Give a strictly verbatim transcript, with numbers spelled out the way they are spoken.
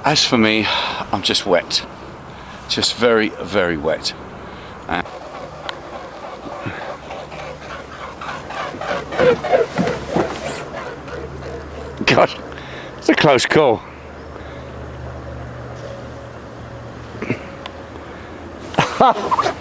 As for me, I'm just wet. Just very, very wet. Uh, God, it's a close call. Ha!